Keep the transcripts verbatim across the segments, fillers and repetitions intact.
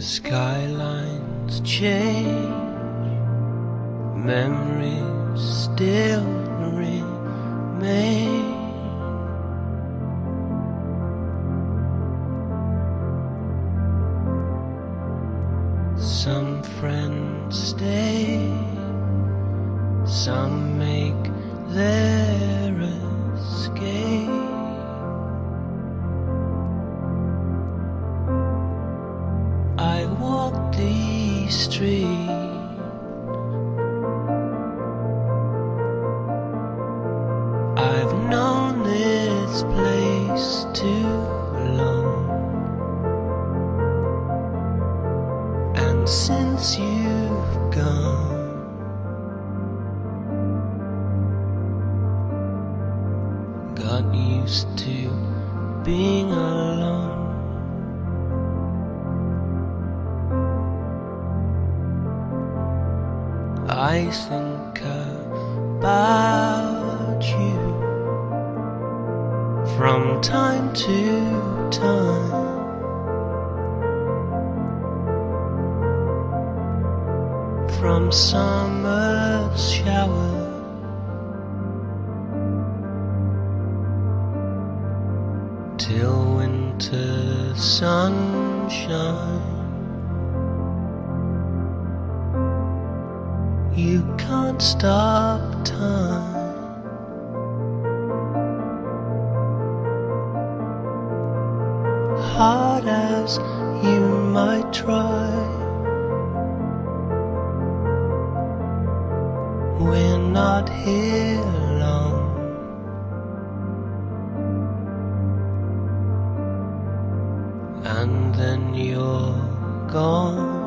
skylines change, memories still remain. Some friends stay, some make their escape. I walk these streets, I've known this place too long, and since you've gone, got used to being alone. I think about you from time to time, from summer's shower till winter's sunshine. You can't stop time, hard as you might try. We're not here long, and then you're gone.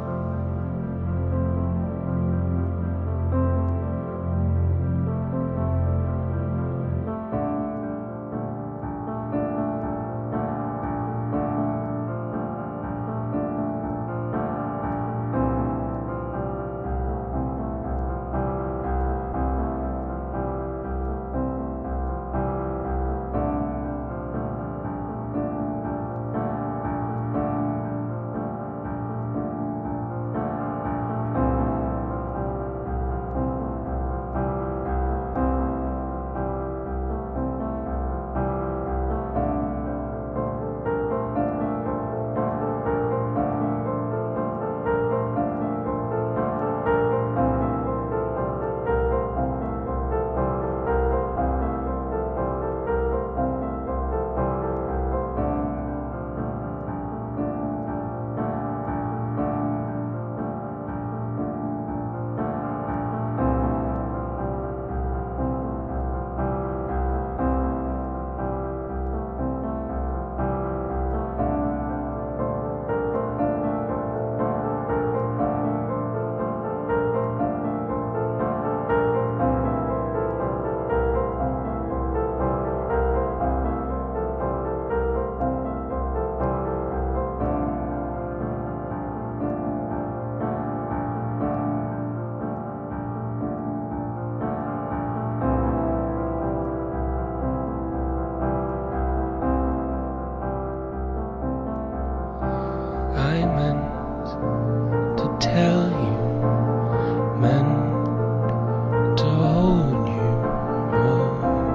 I meant to tell you, meant to hold you more.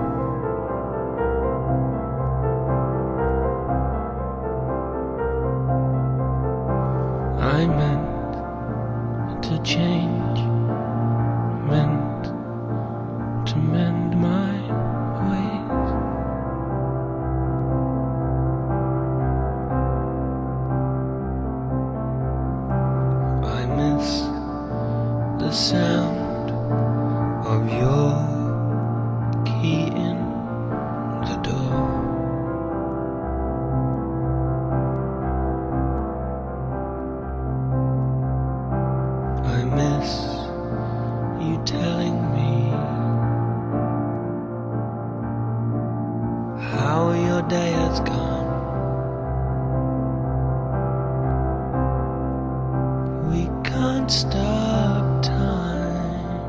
I meant to change, meant to mend my ways. I miss the sound of your key in the door. I miss you telling me how your day has gone. We can't stop time,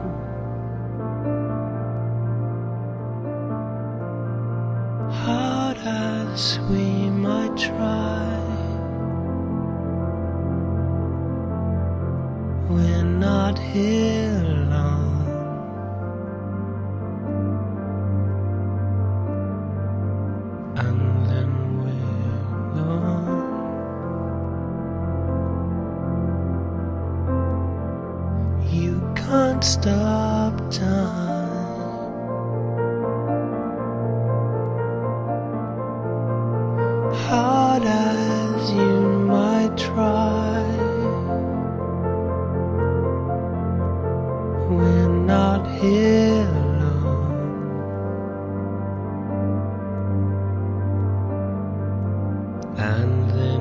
hard as we might try. here long. And then we're gone. You can't stop time. Hard as you might try, we're not here alone. And then